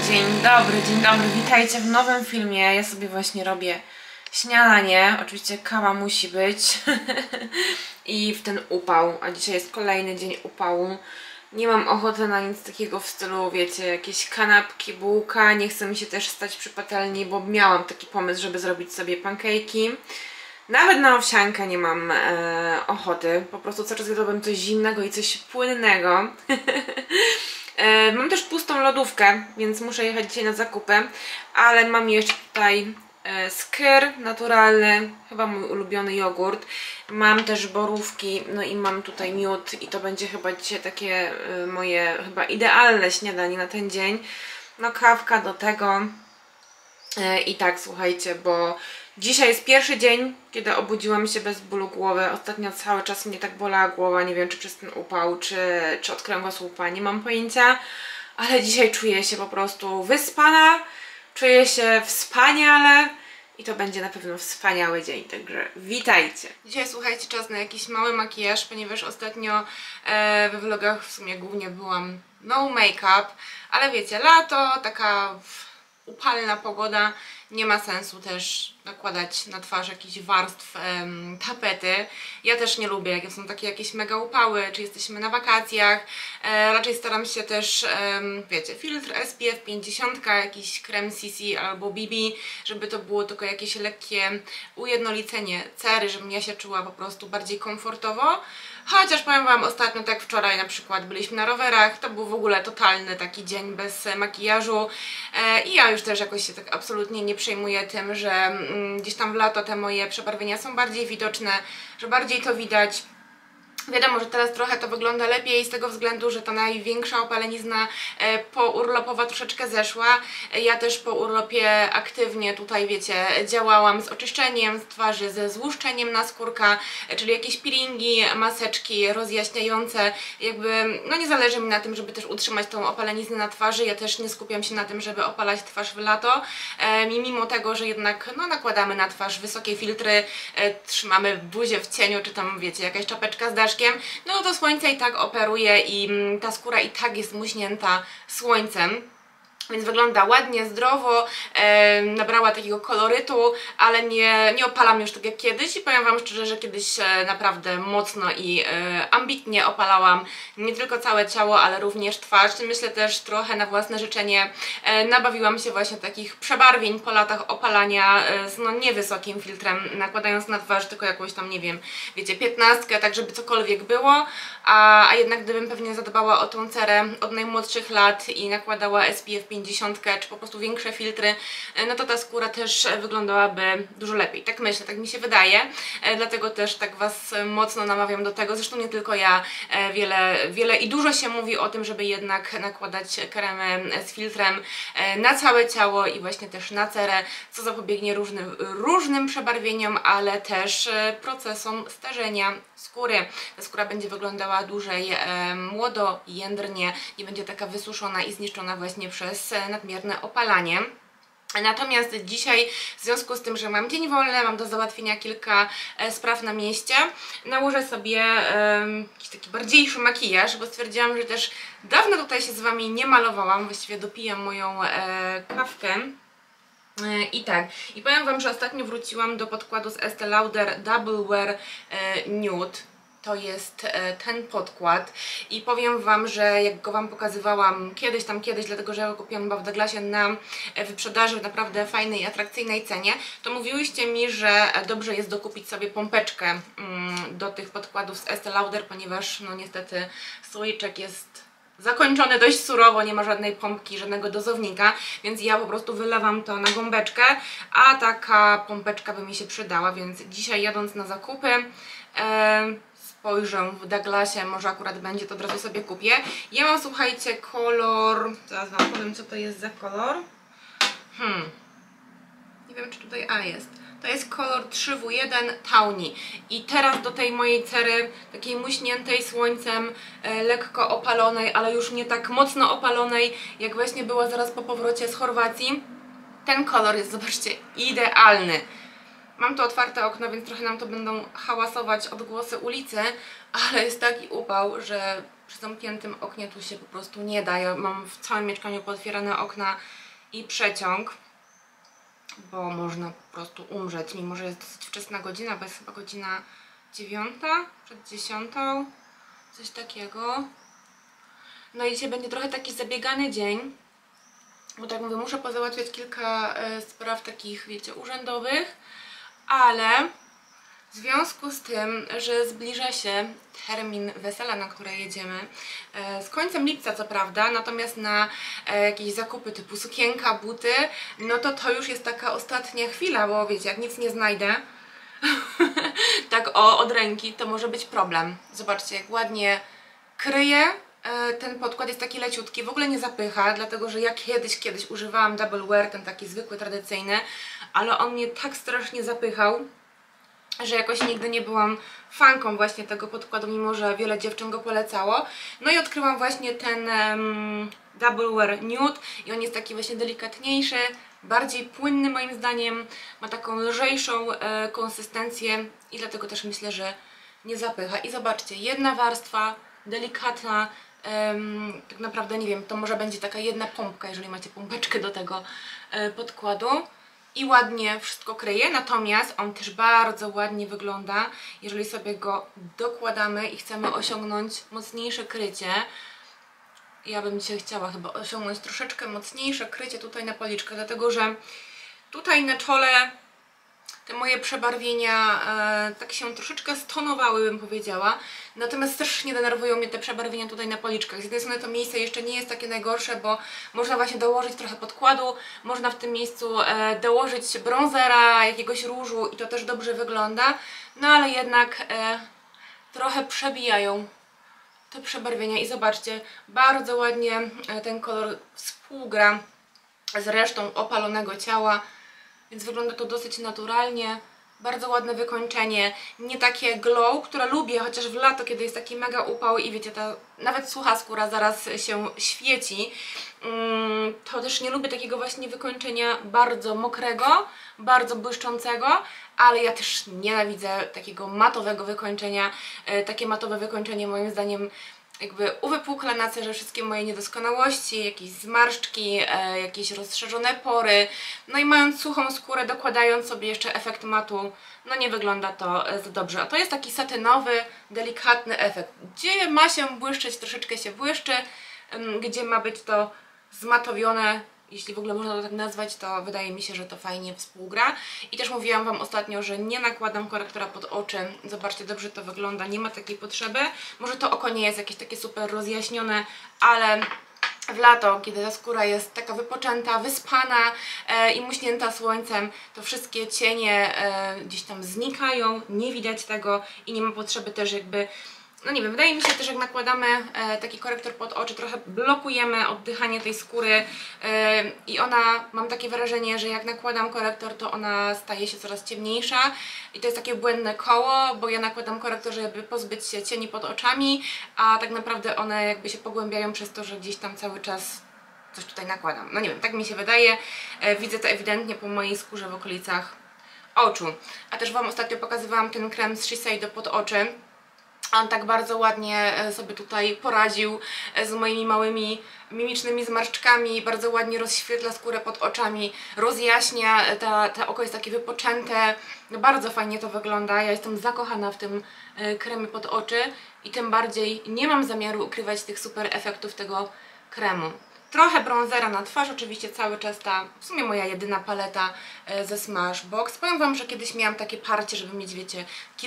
Dzień dobry, witajcie w nowym filmie. Ja sobie właśnie robię śniadanie, oczywiście kawa musi być i w ten upał, a dzisiaj jest kolejny dzień upału. Nie mam ochoty na nic takiego w stylu, wiecie, jakieś kanapki, bułka, nie chcę mi się też stać przy patelni, bo miałam taki pomysł, żeby zrobić sobie pancake'i. Nawet na owsiankę nie mam ochoty, po prostu cały czas jadłabym coś zimnego i coś płynnego. Mam też pustą lodówkę, więc muszę jechać dzisiaj na zakupy, ale mam jeszcze tutaj skyr naturalny, chyba mój ulubiony jogurt. Mam też borówki, no i mam tutaj miód i to będzie chyba dzisiaj takie moje chyba idealne śniadanie na ten dzień. No kawka do tego i tak, słuchajcie, bo dzisiaj jest pierwszy dzień, kiedy obudziłam się bez bólu głowy. Ostatnio cały czas mnie tak bolała głowa, nie wiem czy przez ten upał, czy od kręgosłupa, nie mam pojęcia, ale dzisiaj czuję się po prostu wyspana, czuję się wspaniale i to będzie na pewno wspaniały dzień, także witajcie. Dzisiaj, słuchajcie, czas na jakiś mały makijaż, ponieważ ostatnio we vlogach w sumie głównie byłam no make-up, ale wiecie, lato, taka upalna pogoda, nie ma sensu też nakładać na twarz jakichś warstw tapety. Ja też nie lubię, jak są takie jakieś mega upały, czy jesteśmy na wakacjach. Raczej staram się też, wiecie, filtr SPF 50, jakiś krem CC albo BB, żeby to było tylko jakieś lekkie ujednolicenie cery, żebym ja się czuła po prostu bardziej komfortowo. Chociaż powiem wam, ostatnio, tak wczoraj na przykład, byliśmy na rowerach, to był w ogóle totalny taki dzień bez makijażu i ja już też jakoś się tak absolutnie nie przejmuję tym, że gdzieś tam w lato te moje przebarwienia są bardziej widoczne, że bardziej to widać. Wiadomo, że teraz trochę to wygląda lepiej z tego względu, że ta największa opalenizna pourlopowa troszeczkę zeszła. Ja też po urlopie aktywnie tutaj, wiecie, działałam z oczyszczeniem z twarzy, ze złuszczeniem naskórka, czyli jakieś peelingi, maseczki rozjaśniające. Jakby, no nie zależy mi na tym, żeby też utrzymać tą opaleniznę na twarzy. Ja też nie skupiam się na tym, żeby opalać twarz w lato. Mimo tego, że jednak no, nakładamy na twarz wysokie filtry, trzymamy buzię w cieniu, czy tam, wiecie, jakaś czapeczka z daszkiem, no to słońce i tak operuje i ta skóra i tak jest muśnięta słońcem. Więc wygląda ładnie, zdrowo, nabrała takiego kolorytu, ale nie opalam już tak jak kiedyś i powiem wam szczerze, że kiedyś naprawdę mocno i ambitnie opalałam nie tylko całe ciało, ale również twarz. Myślę też trochę na własne życzenie nabawiłam się właśnie takich przebarwień po latach opalania z no niewysokim filtrem, nakładając na twarz tylko jakąś tam, nie wiem, wiecie, 15, tak żeby cokolwiek było, a jednak gdybym pewnie zadbała o tą cerę od najmłodszych lat i nakładała SPF 50 czy po prostu większe filtry, no to ta skóra też wyglądałaby dużo lepiej. Tak myślę, tak mi się wydaje, dlatego też tak was mocno namawiam do tego. Zresztą nie tylko ja, wiele i dużo się mówi o tym, żeby jednak nakładać kremy z filtrem na całe ciało i właśnie też na cerę, co zapobiegnie różnym przebarwieniom, ale też procesom starzenia skóry. Ta skóra będzie wyglądała dłużej młodo, jędrnie, nie będzie taka wysuszona i zniszczona właśnie przez nadmierne opalanie. Natomiast dzisiaj, w związku z tym, że mam dzień wolny, mam do załatwienia kilka spraw na mieście, nałożę sobie jakiś taki bardziejszy makijaż, bo stwierdziłam, że też dawno tutaj się z wami nie malowałam, właściwie dopijam moją kawkę. I tak, i powiem wam, że ostatnio wróciłam do podkładu z Estée Lauder Double Wear Nude. To jest ten podkład i powiem wam, że jak go wam pokazywałam kiedyś, dlatego że ja go kupiłam chyba w Douglasie na wyprzedaży w naprawdę fajnej i atrakcyjnej cenie, to mówiłyście mi, że dobrze jest dokupić sobie pompeczkę do tych podkładów z Estée Lauder, ponieważ no niestety słoiczek jest zakończony dość surowo, nie ma żadnej pompki, żadnego dozownika, więc ja po prostu wylewam to na gąbeczkę, a taka pompeczka by mi się przydała, więc dzisiaj jadąc na zakupy spojrzę w Douglasie, może akurat będzie, to od razu sobie kupię. Ja mam, słuchajcie, kolor, zaraz wam powiem, co to jest za kolor. Nie wiem, czy tutaj jest. To jest kolor 3W1 Tawny. I teraz do tej mojej cery, takiej muśniętej słońcem, lekko opalonej, ale już nie tak mocno opalonej, jak właśnie była zaraz po powrocie z Chorwacji. Ten kolor jest, zobaczcie, idealny. Mam tu otwarte okno, więc trochę nam to będą hałasować odgłosy ulicy, ale jest taki upał, że przy zamkniętym oknie tu się po prostu nie da. Ja mam w całym mieszkaniu pootwierane okna i przeciąg, bo można po prostu umrzeć, mimo że jest dosyć wczesna godzina, bo jest chyba godzina 9, przed 10, coś takiego. No i dzisiaj będzie trochę taki zabiegany dzień, bo tak mówię, muszę pozałatwiać kilka spraw takich, wiecie, urzędowych, ale w związku z tym, że zbliża się termin wesela, na które jedziemy, z końcem lipca co prawda, natomiast na jakieś zakupy typu sukienka, buty, no to już jest taka ostatnia chwila, bo wiecie, jak nic nie znajdę tak od ręki, to może być problem. Zobaczcie, jak ładnie kryje. Ten podkład jest taki leciutki, w ogóle nie zapycha, dlatego że ja kiedyś używałam double wear, ten taki zwykły, tradycyjny, ale on mnie tak strasznie zapychał, że jakoś nigdy nie byłam fanką właśnie tego podkładu, mimo że wiele dziewczyn go polecało. No i odkryłam właśnie ten double wear nude i on jest taki właśnie delikatniejszy, bardziej płynny moim zdaniem, ma taką lżejszą konsystencję i dlatego też myślę, że nie zapycha. I zobaczcie, jedna warstwa, delikatna, tak naprawdę nie wiem, to może będzie taka jedna pompka, jeżeli macie pompeczkę do tego podkładu. I ładnie wszystko kryje, natomiast on też bardzo ładnie wygląda, jeżeli sobie go dokładamy i chcemy osiągnąć mocniejsze krycie. Ja bym dzisiaj chciała chyba osiągnąć troszeczkę mocniejsze krycie tutaj na policzkach, dlatego że tutaj na czole te moje przebarwienia tak się troszeczkę stonowały, bym powiedziała. Natomiast też nie denerwują mnie te przebarwienia tutaj na policzkach. Z jednej strony to miejsce jeszcze nie jest takie najgorsze, bo można właśnie dołożyć trochę podkładu, można w tym miejscu dołożyć bronzera, jakiegoś różu i to też dobrze wygląda. No ale jednak trochę przebijają te przebarwienia i zobaczcie, bardzo ładnie ten kolor współgra z resztą opalonego ciała. Więc wygląda to dosyć naturalnie, bardzo ładne wykończenie, nie takie glow, które lubię, chociaż w lato, kiedy jest taki mega upał i wiecie, ta nawet sucha skóra zaraz się świeci, to też nie lubię takiego właśnie wykończenia bardzo mokrego, bardzo błyszczącego, ale ja też nienawidzę takiego matowego wykończenia. Takie matowe wykończenie moim zdaniem jakby uwypukla na cerze wszystkie moje niedoskonałości, jakieś zmarszczki, jakieś rozszerzone pory. No i mając suchą skórę, dokładając sobie jeszcze efekt matu, no nie wygląda to za dobrze. A to jest taki satynowy, delikatny efekt. Gdzie ma się błyszczeć, troszeczkę się błyszczy, gdzie ma być to zmatowione, jeśli w ogóle można to tak nazwać, to wydaje mi się, że to fajnie współgra. I też mówiłam Wam ostatnio, że nie nakładam korektora pod oczy. Zobaczcie, dobrze to wygląda, nie ma takiej potrzeby. Może to oko nie jest jakieś takie super rozjaśnione, ale w lato, kiedy ta skóra jest taka wypoczęta, wyspana i muśnięta słońcem, to wszystkie cienie gdzieś tam znikają, nie widać tego i nie ma potrzeby też jakby... No nie wiem, wydaje mi się też, jak nakładamy taki korektor pod oczy, trochę blokujemy oddychanie tej skóry i ona, mam takie wrażenie, że jak nakładam korektor, to ona staje się coraz ciemniejsza i to jest takie błędne koło, bo ja nakładam korektor, żeby pozbyć się cieni pod oczami, a tak naprawdę one jakby się pogłębiają przez to, że gdzieś tam cały czas coś tutaj nakładam. No nie wiem, tak mi się wydaje, widzę to ewidentnie po mojej skórze w okolicach oczu. A też Wam ostatnio pokazywałam ten krem z Shiseido pod oczy. On tak bardzo ładnie sobie tutaj poradził z moimi małymi mimicznymi zmarszczkami, bardzo ładnie rozświetla skórę pod oczami, rozjaśnia, to oko jest takie wypoczęte, no bardzo fajnie to wygląda. Ja jestem zakochana w tym kremie pod oczy i tym bardziej nie mam zamiaru ukrywać tych super efektów tego kremu. Trochę bronzera na twarz, oczywiście cały czas ta, w sumie moja jedyna paleta ze Smashbox. Powiem Wam, że kiedyś miałam takie parcie, żeby mieć, wiecie,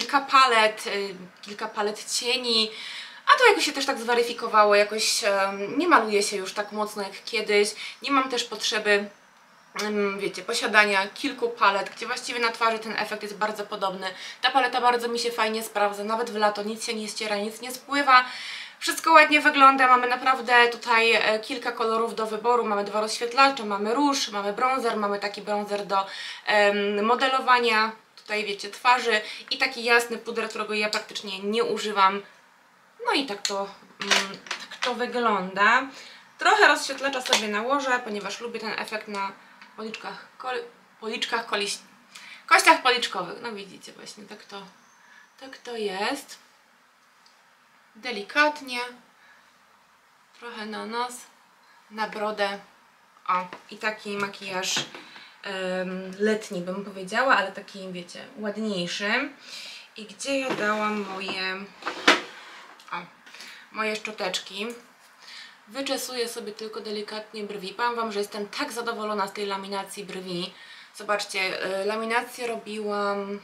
kilka palet cieni, a to jakoś się też tak zweryfikowało, jakoś nie maluję się już tak mocno jak kiedyś. Nie mam też potrzeby, wiecie, posiadania kilku palet, gdzie właściwie na twarzy ten efekt jest bardzo podobny. Ta paleta bardzo mi się fajnie sprawdza, nawet w lato nic się nie ściera, nic nie spływa. Wszystko ładnie wygląda, mamy naprawdę tutaj kilka kolorów do wyboru, mamy dwa rozświetlacze, mamy róż, mamy bronzer, mamy taki bronzer do modelowania, tutaj wiecie, twarzy i taki jasny puder, którego ja praktycznie nie używam. No i tak to wygląda. Trochę rozświetlacza sobie nałożę, ponieważ lubię ten efekt na kościach policzkowych. No widzicie właśnie, tak to jest. Delikatnie, trochę na nos, na brodę. O, i taki makijaż letni bym powiedziała, ale taki, wiecie, ładniejszy. I gdzie ja dałam moje szczoteczki? Wyczesuję sobie tylko delikatnie brwi. Powiem wam, że jestem tak zadowolona z tej laminacji brwi. Zobaczcie, laminację robiłam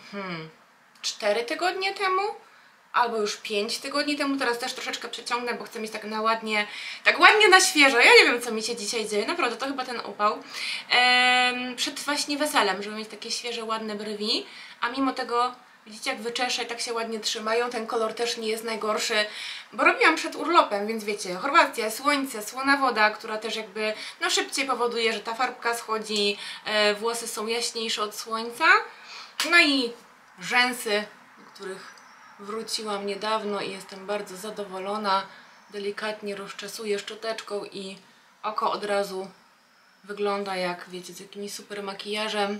4 tygodnie temu, albo już 5 tygodni temu. Teraz też troszeczkę przeciągnę, bo chcę mieć tak ładnie na świeżo. Ja nie wiem, co mi się dzisiaj dzieje, naprawdę, to chyba ten upał. Przed właśnie weselem, żeby mieć takie świeże, ładne brwi, a mimo tego widzicie, jak wyczeszę i tak się ładnie trzymają. Ten kolor też nie jest najgorszy, bo robiłam przed urlopem, więc wiecie, Chorwacja, słońce, słona woda, która też jakby no szybciej powoduje, że ta farbka schodzi, włosy są jaśniejsze od słońca. No i rzęsy, do których wróciłam niedawno i jestem bardzo zadowolona. Delikatnie rozczesuję szczoteczką i oko od razu wygląda jak, wiecie, z jakimś super makijażem.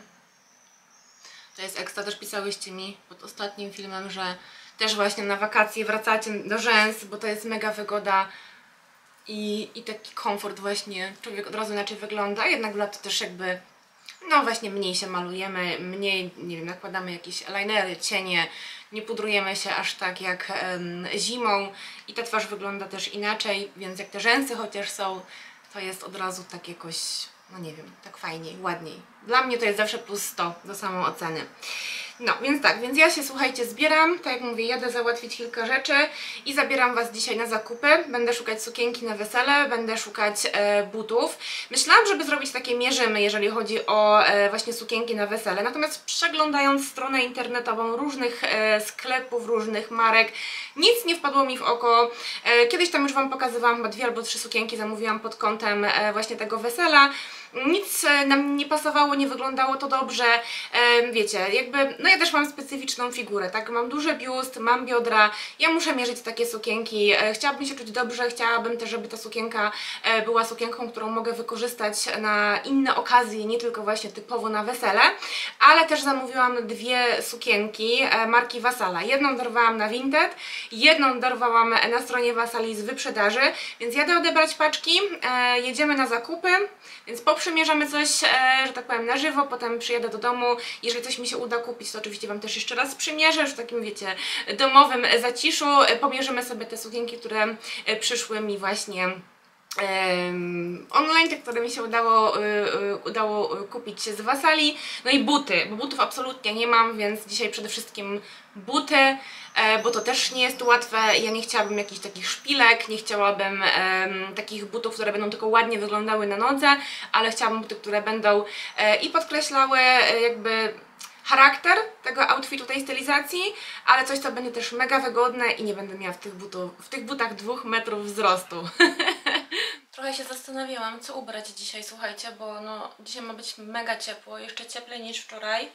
To jest ekstra, też pisałyście mi pod ostatnim filmem, że też właśnie na wakacje wracacie do rzęs, bo to jest mega wygoda i taki komfort właśnie, człowiek od razu inaczej wygląda, jednak w lato też jakby, no właśnie mniej się malujemy, mniej, nie wiem, nakładamy jakieś eyelinery, cienie, nie pudrujemy się aż tak jak zimą i ta twarz wygląda też inaczej, więc jak te rzęsy chociaż są, to jest od razu tak jakoś, no nie wiem, tak fajniej, ładniej. Dla mnie to jest zawsze plus 100 do samooceny. No, więc tak, więc ja się, słuchajcie, zbieram, tak jak mówię, jadę załatwić kilka rzeczy i zabieram Was dzisiaj na zakupy. Będę szukać sukienki na wesele, będę szukać butów. Myślałam, żeby zrobić takie mierzymy, jeżeli chodzi o właśnie sukienki na wesele, natomiast przeglądając stronę internetową różnych sklepów, różnych marek, nic nie wpadło mi w oko. Kiedyś tam już Wam pokazywałam, chyba 2 albo 3 sukienki zamówiłam pod kątem właśnie tego wesela. Nic nam nie pasowało, nie wyglądało to dobrze, wiecie, jakby, no ja też mam specyficzną figurę, tak, mam duży biust, mam biodra, ja muszę mierzyć takie sukienki, chciałabym się czuć dobrze, chciałabym też, żeby ta sukienka była sukienką, którą mogę wykorzystać na inne okazje, nie tylko właśnie typowo na wesele, ale też zamówiłam 2 sukienki marki Vasala, jedną dorwałam na Vinted, jedną dorwałam na stronie Vasali z wyprzedaży, więc jadę odebrać paczki, jedziemy na zakupy, więc poprzymierzamy coś, że tak powiem, na żywo, potem przyjadę do domu. Jeżeli coś mi się uda kupić, to oczywiście Wam też jeszcze raz przymierzę, już w takim, wiecie, domowym zaciszu. Pomierzymy sobie te sukienki, które przyszły mi właśnie online, te, które mi się udało kupić z Vasali. No i buty, bo butów absolutnie nie mam, więc dzisiaj przede wszystkim buty, bo to też nie jest łatwe. Ja nie chciałabym jakichś takich szpilek, nie chciałabym takich butów, które będą tylko ładnie wyglądały na nodze, ale chciałabym buty, które będą i podkreślały jakby charakter tego outfitu, tej stylizacji, ale coś, co będzie też mega wygodne i nie będę miała w tych butach 2 metrów wzrostu. Trochę się zastanawiałam, co ubrać dzisiaj, słuchajcie, bo no, dzisiaj ma być mega ciepło, jeszcze cieplej niż wczoraj,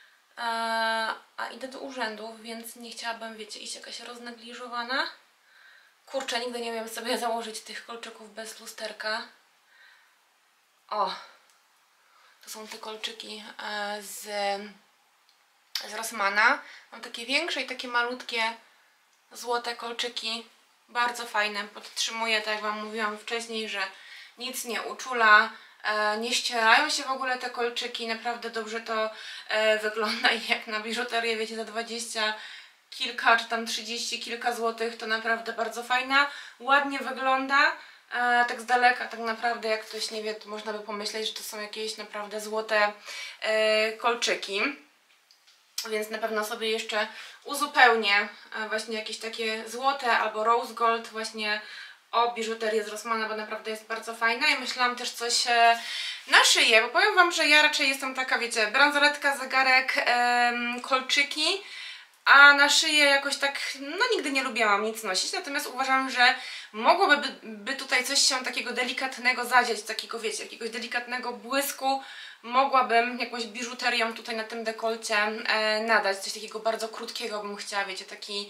a idę do urzędów, więc nie chciałabym, wiecie, iść jakaś roznegliżowana. Kurczę, nigdy nie umiem sobie założyć tych kolczyków bez lusterka. O, to są te kolczyki z Rossmana. Mam takie większe i takie malutkie złote kolczyki. Bardzo fajne, podtrzymuję, tak jak Wam mówiłam wcześniej, że nic nie uczula, nie ścierają się w ogóle te kolczyki, naprawdę dobrze to wygląda i jak na biżuterię, wiecie, za 20 kilka czy tam 30 kilka złotych, to naprawdę bardzo fajna, ładnie wygląda, tak z daleka tak naprawdę, jak ktoś nie wie, to można by pomyśleć, że to są jakieś naprawdę złote kolczyki. Więc na pewno sobie jeszcze uzupełnię właśnie jakieś takie złote albo rose gold właśnie o biżuterię z Rossmana, bo naprawdę jest bardzo fajna i myślałam też coś na szyję, bo powiem Wam, że ja raczej jestem taka, wiecie, bransoletka, zegarek, kolczyki, a na szyję jakoś tak, no nigdy nie lubiłam nic nosić, natomiast uważam, że mogłoby tutaj coś się takiego delikatnego zadziać, takiego, wiecie, jakiegoś delikatnego błysku, mogłabym jakąś biżuterią tutaj na tym dekolcie nadać, coś takiego bardzo krótkiego bym chciała, wiecie, taki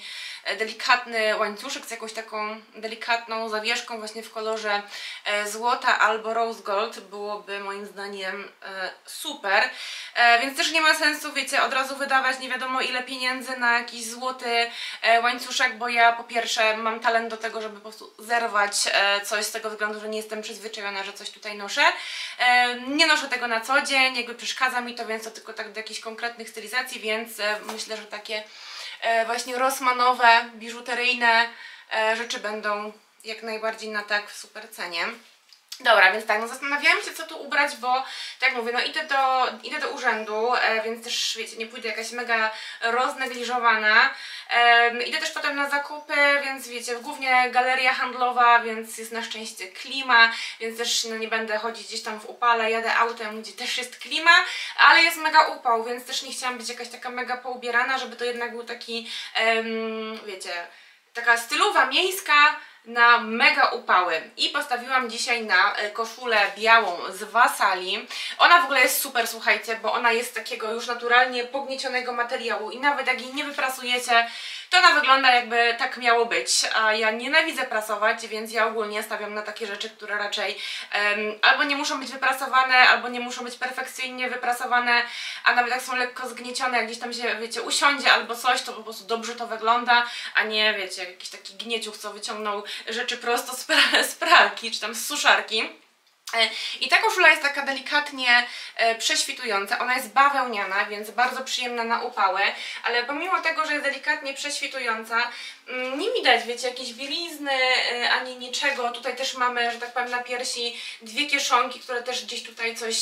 delikatny łańcuszek z jakąś taką delikatną zawieszką właśnie w kolorze złota albo rose gold, byłoby moim zdaniem super. Więc też nie ma sensu, wiecie, od razu wydawać nie wiadomo ile pieniędzy na jakiś złoty łańcuszek, bo ja po pierwsze mam talent do tego, żeby po prostu zerwać coś z tego względu, że nie jestem przyzwyczajona, że coś tutaj noszę. Nie noszę tego na co dzień, jakby przeszkadza mi to, więc to tylko tak do jakichś konkretnych stylizacji, więc myślę, że takie właśnie rossmanowe, biżuteryjne rzeczy będą jak najbardziej na tak w super cenie. Dobra, więc tak, no zastanawiałam się co tu ubrać, bo tak jak mówię, no idę do urzędu, więc też wiecie, nie pójdę jakaś mega roznegliżowana. Idę też potem na zakupy, więc wiecie, głównie galeria handlowa, więc jest na szczęście klima, więc też no, nie będę chodzić gdzieś tam w upale, jadę autem, gdzie też jest klima, ale jest mega upał, więc też nie chciałam być jakaś taka mega poubierana, żeby to jednak był taki, wiecie, taka stylowa miejska, na mega upały i postawiłam dzisiaj na koszulę białą z Wasali. Ona w ogóle jest super, słuchajcie, bo ona jest takiego już naturalnie pogniecionego materiału i nawet jak jej nie wyprasujecie, to ona wygląda jakby tak miało być, a ja nienawidzę prasować, więc ja ogólnie stawiam na takie rzeczy, które raczej albo nie muszą być wyprasowane, albo nie muszą być perfekcyjnie wyprasowane, a nawet jak są lekko zgniecione, jak gdzieś tam się, wiecie, usiądzie albo coś, to po prostu dobrze to wygląda, a nie, wiecie, jakiś taki gnieciuch, co wyciągnął rzeczy prosto z pralki, czy tam z suszarki. I ta koszula jest taka delikatnie prześwitująca, ona jest bawełniana, więc bardzo przyjemna na upały, ale pomimo tego, że jest delikatnie prześwitująca, nie widać, wiecie, jakiejś bielizny ani niczego. Tutaj też mamy, że tak powiem, na piersi dwie kieszonki, które też gdzieś tutaj coś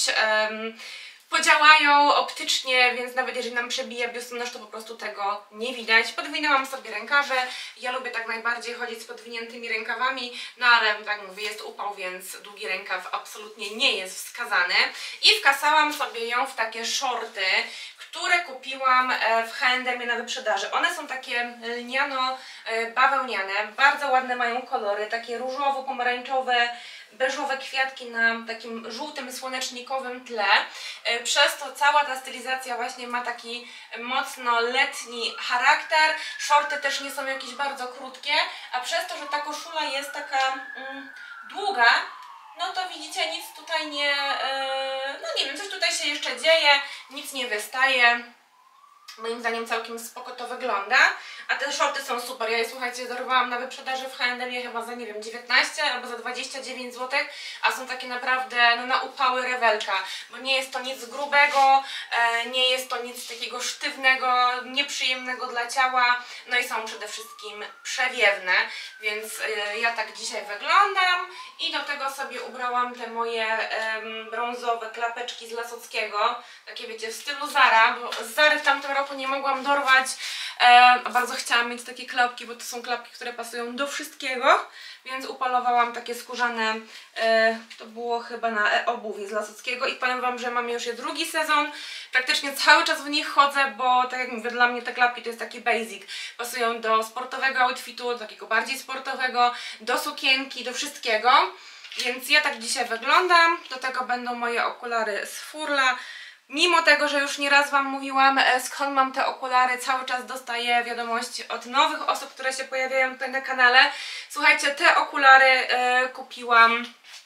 podziałają optycznie, więc nawet jeżeli nam przebija biustonosz, to po prostu tego nie widać. Podwinęłam sobie rękawy, ja lubię tak najbardziej chodzić z podwiniętymi rękawami, no ale tak mówię, jest upał, więc długi rękaw absolutnie nie jest wskazany. I wkasałam sobie ją w takie shorty, które kupiłam w H&M na wyprzedaży. One są takie lniano-bawełniane, bardzo ładne mają kolory, takie różowo-pomarańczowe, beżowe kwiatki na takim żółtym, słonecznikowym tle. Przez to cała ta stylizacja właśnie ma taki mocno letni charakter. Shorty też nie są jakieś bardzo krótkie, a przez to, że ta koszula jest taka długa, no to widzicie, nic tutaj nie... no nie wiem, coś tutaj się jeszcze dzieje, nic nie wystaje. Moim zdaniem całkiem spoko to wygląda, a te shorty są super. Ja je, słuchajcie, dorwałam na wyprzedaży w H&M chyba za, nie wiem, 19 albo za 29 zł, a są takie naprawdę, no, na upały rewelka, bo nie jest to nic grubego, nie jest to nic takiego sztywnego, nieprzyjemnego dla ciała, no i są przede wszystkim przewiewne, więc ja tak dzisiaj wyglądam i do tego sobie ubrałam te moje brązowe klapeczki z Lasockiego, takie wiecie, w stylu Zara, bo z Zary w tamtym roku nie mogłam dorwać, a bardzo chciałam mieć takie klapki, bo to są klapki, które pasują do wszystkiego, więc upolowałam takie skórzane, to było chyba na e-obuwie z Lasockiego i powiem wam, że mam już je drugi sezon, praktycznie cały czas w nich chodzę, bo tak jak mówię, dla mnie te klapki to jest taki basic, pasują do sportowego outfitu, do takiego bardziej sportowego, do sukienki, do wszystkiego, więc ja tak dzisiaj wyglądam, do tego będą moje okulary z Furla. Mimo tego, że już nieraz wam mówiłam, skąd mam te okulary, cały czas dostaję wiadomości od nowych osób, które się pojawiają tutaj na kanale. Słuchajcie, te okulary kupiłam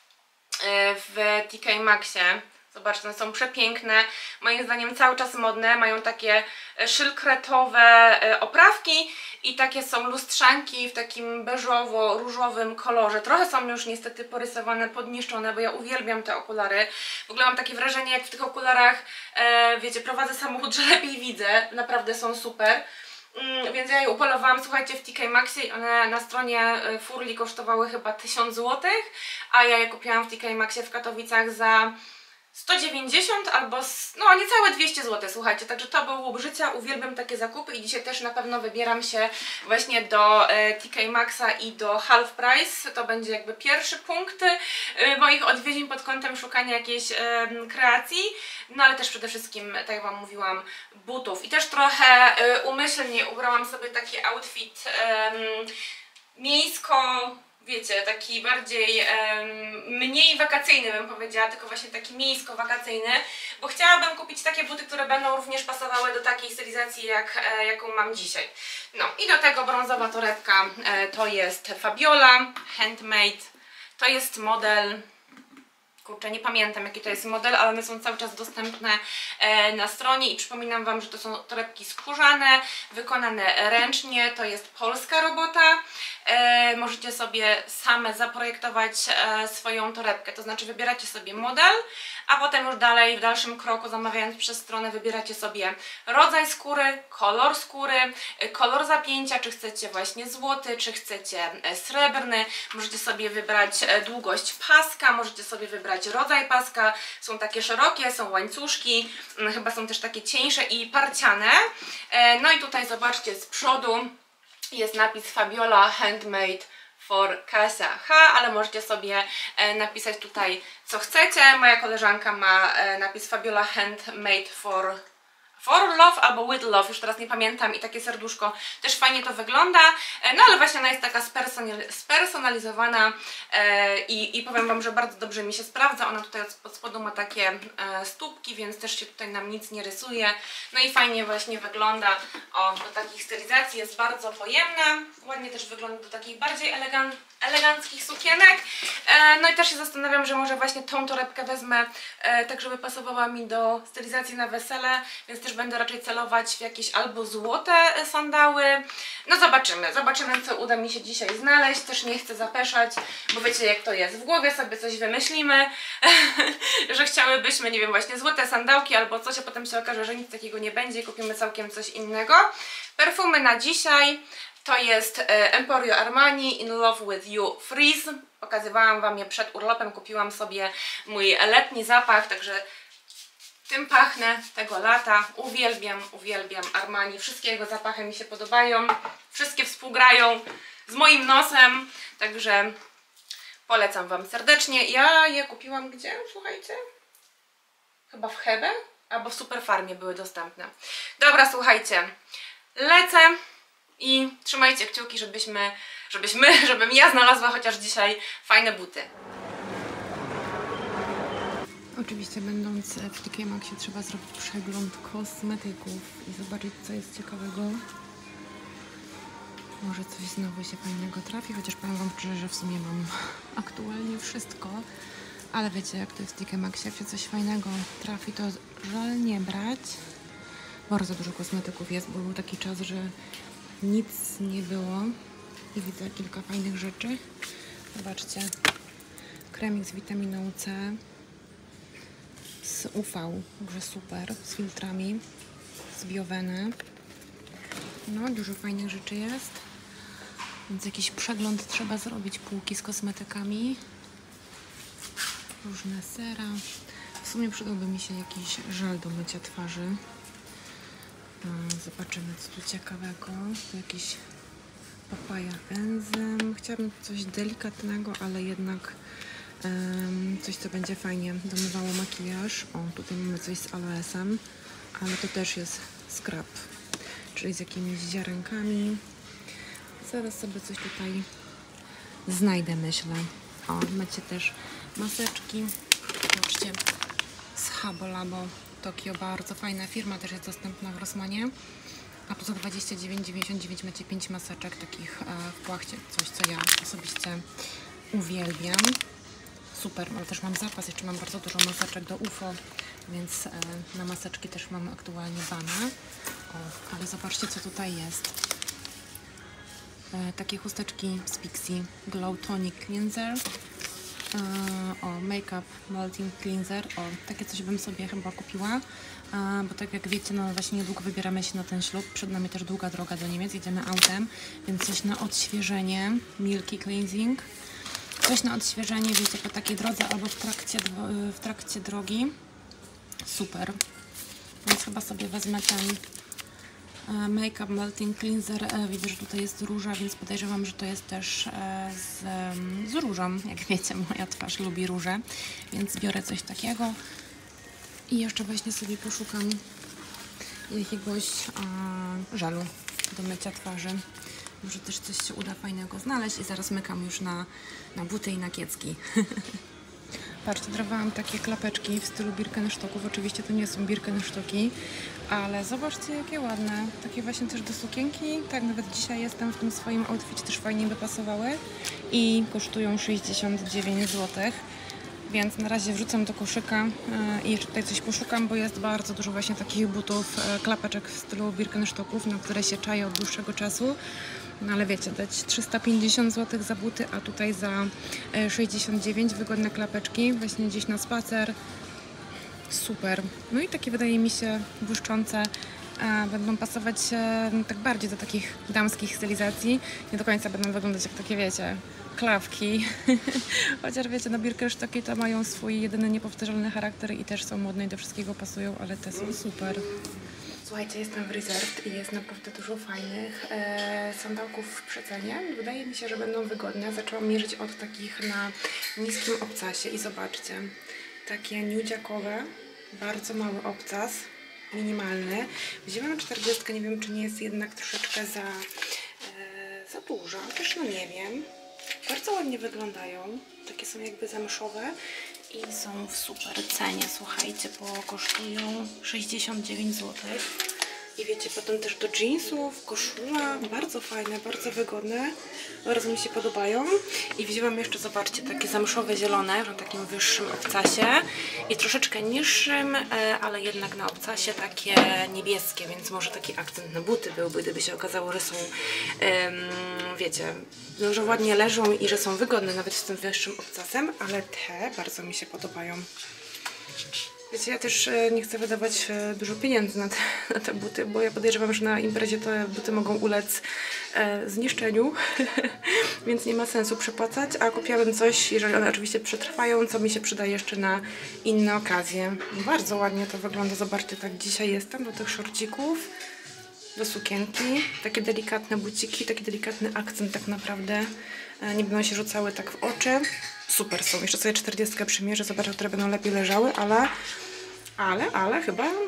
w TK Maxie. Zobaczcie, one są przepiękne, moim zdaniem cały czas modne, mają takie szylkretowe oprawki i takie są lustrzanki w takim beżowo-różowym kolorze. Trochę są już niestety porysowane, podniszczone, bo ja uwielbiam te okulary. W ogóle mam takie wrażenie, jak w tych okularach, wiecie, prowadzę samochód, że lepiej widzę, naprawdę są super. Więc ja je upolowałam, słuchajcie, w TK Maxie i one na stronie Furli kosztowały chyba 1000 zł, a ja je kupiłam w TK Maxie w Katowicach za 190 albo no niecałe 200 zł, słuchajcie, także to był łup życia, uwielbiam takie zakupy i dzisiaj też na pewno wybieram się właśnie do TK Maxa i do Half Price, to będzie jakby pierwszy punkt moich odwiedzin pod kątem szukania jakiejś kreacji, no ale też przede wszystkim, tak jak wam mówiłam, butów i też trochę umyślnie ubrałam sobie taki outfit miejsko wiecie, taki bardziej, mniej wakacyjny bym powiedziała, tylko właśnie taki miejsko-wakacyjny, bo chciałabym kupić takie buty, które będą również pasowały do takiej stylizacji, jaką mam dzisiaj. No i do tego brązowa torebka, to jest Fabiola, handmade, to jest model... Kurczę, nie pamiętam jaki to jest model, ale one są cały czas dostępne na stronie i przypominam Wam, że to są torebki skórzane, wykonane ręcznie, to jest polska robota. Możecie sobie same zaprojektować swoją torebkę, to znaczy wybieracie sobie model, a potem już dalej, w dalszym kroku zamawiając przez stronę wybieracie sobie rodzaj skóry, kolor zapięcia, czy chcecie właśnie złoty, czy chcecie srebrny, możecie sobie wybrać długość paska, możecie sobie wybrać rodzaj paska, są takie szerokie, są łańcuszki, chyba są też takie cieńsze i parciane. No i tutaj zobaczcie z przodu jest napis Fabiola Handmade for Kasia H, ale możecie sobie napisać tutaj co chcecie. Moja koleżanka ma napis Fabiola Handmade for Love albo With Love, już teraz nie pamiętam, i takie serduszko, też fajnie to wygląda, no ale właśnie ona jest taka spersonalizowana i powiem Wam, że bardzo dobrze mi się sprawdza. Ona tutaj od spodu ma takie stópki, więc też się tutaj nam nic nie rysuje, no i fajnie właśnie wygląda do takich stylizacji, jest bardzo pojemna, ładnie też wygląda do takich bardziej eleganckich sukienek. No i też się zastanawiam, że może właśnie tą torebkę wezmę tak, żeby pasowała mi do stylizacji na wesele, więc też będę raczej celować w jakieś albo złote sandały. No zobaczymy co uda mi się dzisiaj znaleźć. Też nie chcę zapeszać, bo wiecie jak to jest, w głowie sobie coś wymyślimy, że chciałybyśmy, nie wiem, właśnie złote sandałki albo coś, a potem się okaże, że nic takiego nie będzie i kupimy całkiem coś innego. Perfumy na dzisiaj to jest Emporio Armani In Love With You Freeze. Pokazywałam Wam je przed urlopem, kupiłam sobie mój letni zapach, także tym pachnę tego lata. Uwielbiam Armani, wszystkie jego zapachy mi się podobają, wszystkie współgrają z moim nosem, także polecam Wam serdecznie. Ja je kupiłam gdzie? Słuchajcie, chyba w Hebe albo w Superfarmie były dostępne. Dobra, słuchajcie, lecę i trzymajcie kciuki, żebym ja znalazła chociaż dzisiaj fajne buty. Oczywiście będąc w TK Maxxie trzeba zrobić przegląd kosmetyków i zobaczyć co jest ciekawego. Może coś znowu się fajnego trafi, chociaż powiem Wam szczerze, że w sumie mam aktualnie wszystko. Ale wiecie jak to jest w TK Maxxie, jak się coś fajnego trafi, to żal nie brać. Bardzo dużo kosmetyków jest, bo był taki czas, że nic nie było i widzę kilka fajnych rzeczy. Zobaczcie, kremik z witaminą C z UV, także super, z filtrami, z Bioweny. No, dużo fajnych rzeczy jest, więc jakiś przegląd trzeba zrobić, półki z kosmetykami, różne sera. W sumie przydałby mi się jakiś żel do mycia twarzy. Zobaczymy co tu ciekawego. Tu jakiś papaja enzym. Chciałabym coś delikatnego, ale jednak coś co będzie fajnie domywało makijaż. O, tutaj mamy coś z aloesem, ale to też jest scrub, czyli z jakimiś ziarenkami. Zaraz sobie coś tutaj znajdę, myślę. O, macie też maseczki. Zobaczcie, z Habo Labo Tokio, bardzo fajna firma, też jest dostępna w Rossmanie. A po 29,99 macie 5 maseczek takich w płachcie, coś co ja osobiście uwielbiam. Super, ale też mam zapas, jeszcze mam bardzo dużo maseczek do UFO, więc na maseczki też mam aktualnie bana. O, ale zobaczcie co tutaj jest. Takie chusteczki z Pixi Glow Tonic Cleanser. O, Makeup Melting Cleanser. O, takie coś bym sobie chyba kupiła, bo tak jak wiecie, no właśnie niedługo wybieramy się na ten ślub. Przed nami też długa droga do Niemiec, jedziemy autem, więc coś na odświeżenie. Milky Cleansing. Coś na odświeżenie, wiecie, po takiej drodze albo w trakcie drogi. Super. Więc chyba sobie wezmę ten Makeup Melting Cleanser. Widzę, że tutaj jest róża, więc podejrzewam, że to jest też z różą. Jak wiecie, moja twarz lubi róże, więc biorę coś takiego. I jeszcze właśnie sobie poszukam jakiegoś żelu do mycia twarzy. Może też coś się uda fajnego znaleźć i zaraz mykam już na buty i na kiecki. Patrzcie, dorwałam takie klapeczki w stylu Birkenstocków. Oczywiście to nie są Birkenstocki, ale zobaczcie jakie ładne. Takie właśnie też do sukienki. Tak, nawet dzisiaj jestem w tym swoim outficie, też fajnie by pasowały. I kosztują 69 zł. Więc na razie wrzucam do koszyka i jeszcze tutaj coś poszukam, bo jest bardzo dużo właśnie takich butów, klapeczek w stylu Birkenstocków, na które się czaję od dłuższego czasu. No ale wiecie, dać 350 zł za buty, a tutaj za 69 wygodne klapeczki, właśnie gdzieś na spacer. Super. No i takie wydaje mi się błyszczące, będą pasować tak bardziej do takich damskich stylizacji. Nie do końca będą wyglądać jak takie, wiecie, klawki. Chociaż wiecie, no Birkenstocki to mają swój jedyny niepowtarzalny charakter i też są modne i do wszystkiego pasują, ale te są super. Słuchajcie, jestem w Reserved i jest naprawdę dużo fajnych sandałków w przecenie. Wydaje mi się, że będą wygodne. Zaczęłam mierzyć od takich na niskim obcasie i zobaczcie, takie nudziakowe, bardzo mały obcas, minimalny. Wzięłam 40, nie wiem, czy nie jest jednak troszeczkę za duża, też no nie wiem. Bardzo ładnie wyglądają, takie są jakby zamszowe i są w super cenie, słuchajcie, bo kosztują 69 zł. I wiecie, potem też do jeansów, koszula, bardzo fajne, bardzo wygodne, bardzo mi się podobają. I wzięłam jeszcze, zobaczcie, takie zamszowe zielone, na takim wyższym obcasie i troszeczkę niższym, ale jednak na obcasie takie niebieskie, więc może taki akcent na buty byłby, gdyby się okazało, że są, wiecie, no, że ładnie leżą i że są wygodne nawet z tym wyższym obcasem, ale te bardzo mi się podobają. Wiecie, ja też nie chcę wydawać dużo pieniędzy na te buty, bo ja podejrzewam, że na imprezie te buty mogą ulec zniszczeniu, więc nie ma sensu przepłacać, a kupiłabym coś, jeżeli one oczywiście przetrwają, co mi się przyda jeszcze na inne okazje. Bardzo ładnie to wygląda, zobaczcie, tak dzisiaj jestem do tych szorcików, do sukienki, takie delikatne buciki, taki delikatny akcent tak naprawdę, nie będą się rzucały tak w oczy. Super są. Jeszcze sobie 40 przymierzę, zobaczę, które będą lepiej leżały, ale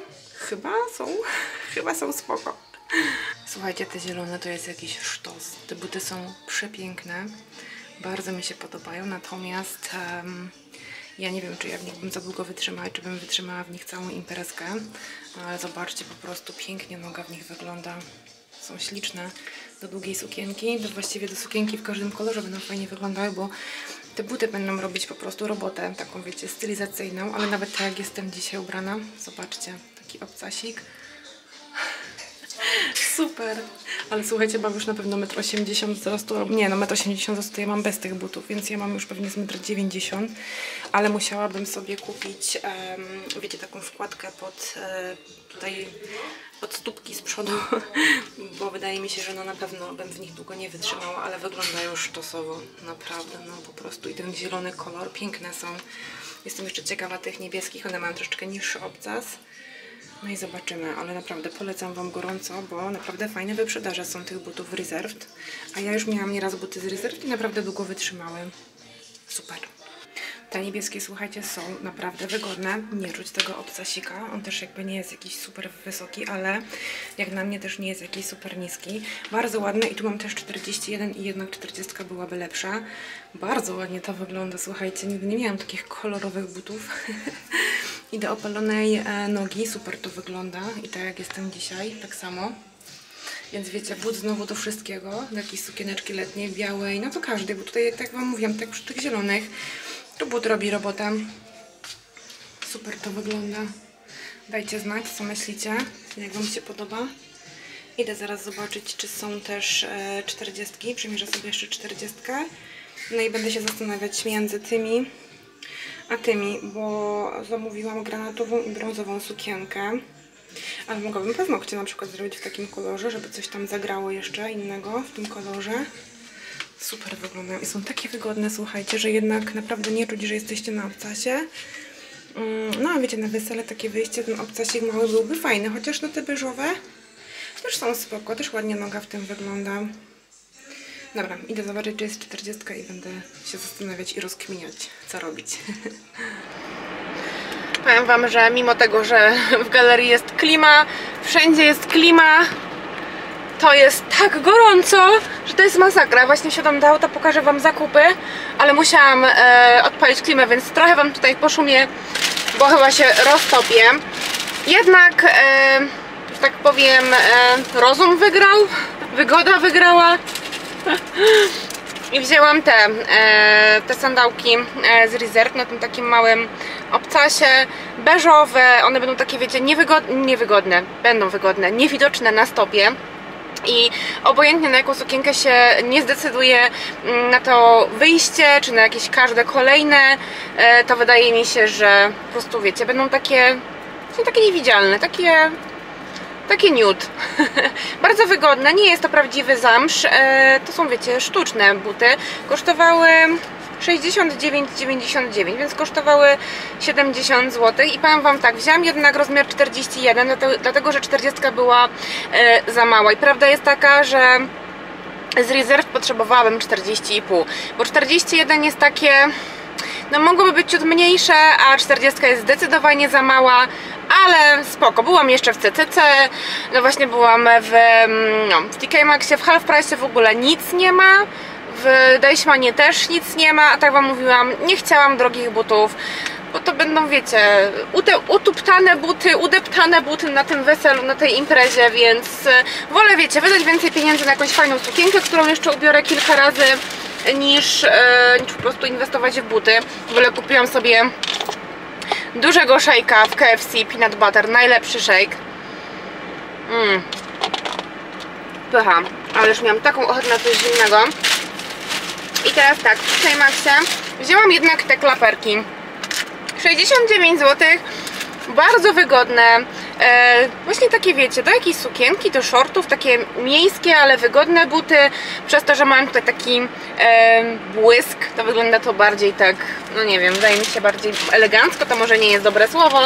chyba są spoko. Słuchajcie, te zielone to jest jakiś sztos. Te buty są przepiękne. Bardzo mi się podobają, natomiast ja nie wiem, czy ja w nich bym za długo wytrzymała, czy bym wytrzymała w nich całą imprezkę. Ale zobaczcie, po prostu pięknie noga w nich wygląda. Są śliczne do długiej sukienki, właściwie do sukienki w każdym kolorze będą fajnie wyglądały, bo te buty będą robić po prostu robotę, taką wiecie, stylizacyjną, ale nawet tak jak jestem dzisiaj ubrana, zobaczcie, taki obcasik. Super! Ale słuchajcie, mam już na pewno 1,80 m wzrostu, nie no 1,80 m wzrostu ja mam bez tych butów, więc ja mam już pewnie z 1,90 m, ale musiałabym sobie kupić, wiecie, taką wkładkę pod tutaj pod stópki z przodu, bo wydaje mi się, że no na pewno bym w nich długo nie wytrzymała, ale wyglądają sztosowo, naprawdę, no po prostu i ten zielony kolor, piękne są. Jestem jeszcze ciekawa tych niebieskich, one mają troszeczkę niższy obcas. No i zobaczymy, ale naprawdę polecam Wam gorąco, bo naprawdę fajne wyprzedaże są tych butów w Reserved. A ja już miałam nieraz buty z Reserved i naprawdę długo wytrzymały. Super. Te niebieskie, słuchajcie, są naprawdę wygodne. Nie czuć tego obcasika. On też jakby nie jest jakiś super wysoki, ale jak na mnie też nie jest jakiś super niski. Bardzo ładne i tu mam też 41 i jednak 40 byłaby lepsza. Bardzo ładnie to wygląda, słuchajcie. Nigdy nie miałam takich kolorowych butów. I do opalonej nogi super to wygląda. I tak jak jestem dzisiaj, tak samo. Więc wiecie, but znowu do wszystkiego. Do jakiejś sukieneczki letniej, białej, no to każdej, bo tutaj, jak Wam mówiłam, tak przy tych zielonych, to but robi robotę. Super to wygląda. Dajcie znać, co myślicie, jak Wam się podoba. Idę zaraz zobaczyć, czy są też 40. Przymierzę sobie jeszcze 40. No i będę się zastanawiać między tymi a tymi, bo zamówiłam granatową i brązową sukienkę. Ale mogłabym paznokcie na przykład zrobić w takim kolorze, żeby coś tam zagrało jeszcze innego w tym kolorze. Super wyglądają i są takie wygodne, słuchajcie, że jednak naprawdę nie czuć, że jesteście na obcasie. No a wiecie, na wesele takie wyjście, ten obcasik mały byłby fajny, chociaż no te beżowe też są spoko, też ładnie noga w tym wygląda. Dobra, idę zobaczyć, czy jest 40 i będę się zastanawiać i rozkminiać, co robić. Powiem Wam, że mimo tego, że w galerii jest klima, wszędzie jest klima, to jest tak gorąco, że to jest masakra. Właśnie siadam do auta, pokażę wam zakupy, ale musiałam odpalić klimę, więc trochę wam tutaj poszumię, bo chyba się roztopię. Jednak, że tak powiem, rozum wygrał, wygoda wygrała. I wzięłam te sandałki z Reserve na tym takim małym obcasie, beżowe. One będą takie, wiecie, niewygodne, będą wygodne, niewidoczne na stopie. I obojętnie na jaką sukienkę się nie zdecyduję na to wyjście, czy na jakieś każde kolejne, to wydaje mi się, że po prostu, wiecie, będą takie niewidzialne, takie nude. Bardzo wygodne, nie jest to prawdziwy zamsz, to są, wiecie, sztuczne buty. Kosztowały 69,99, więc kosztowały 70 zł. I powiem wam tak, wzięłam jednak rozmiar 41, dlatego że 40 była za mała. I prawda jest taka, że z Reserve potrzebowałabym 40,5, bo 41 jest takie, no mogłoby być ciut mniejsze, a 40 jest zdecydowanie za mała, ale spoko. Byłam jeszcze w CCC, no właśnie byłam w TK Maxie, w Half Price w ogóle nic nie ma, w Deichmannie też nic nie ma, a tak wam mówiłam, nie chciałam drogich butów, bo to będą, wiecie, utuptane buty, udeptane buty na tym weselu, na tej imprezie, więc wolę, wiecie, wydać więcej pieniędzy na jakąś fajną sukienkę, którą jeszcze ubiorę kilka razy, niż po prostu inwestować w buty. W ogóle kupiłam sobie dużego szejka w KFC, peanut butter, najlepszy shake. Pycha, ale już miałam taką ochotę na coś zimnego. I teraz tak, w TK Maxie wzięłam jednak te klaperki. 69 zł, bardzo wygodne, właśnie takie, wiecie, do jakiejś sukienki, do shortów, takie miejskie, ale wygodne buty, przez to, że mam tutaj taki błysk, to wygląda to bardziej tak, no nie wiem, wydaje mi się bardziej elegancko, to może nie jest dobre słowo,